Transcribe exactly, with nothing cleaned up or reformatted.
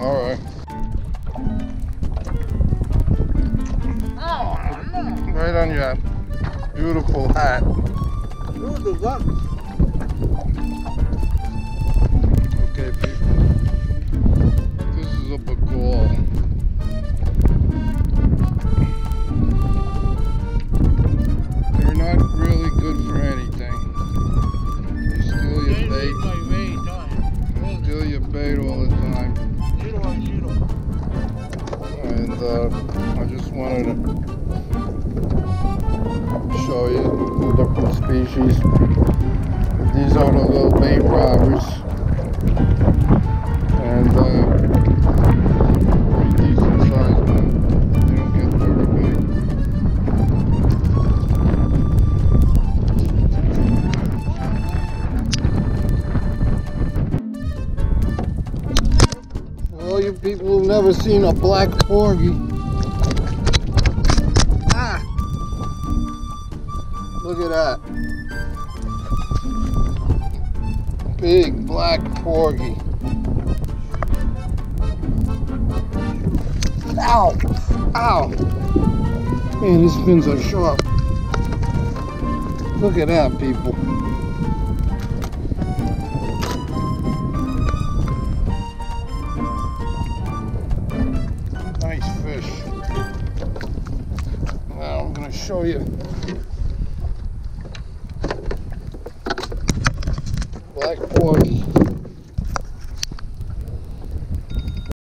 All right. Right on your beautiful hat. Okay, people. This is a Bergall. They're not really good for anything. They steal your bait. Steal your bait all the time. And uh, I just wanted to show you the different species. These are the little bait robbers. And uh, pretty decent size, but they don't get very big. Well, you people who've never seen a black porgy. Ah! Look at that. Big black porgy. Ow! Ow! Man, these fins are sharp. Look at that, people. Nice fish. Now I'm going to show you Black Porgy.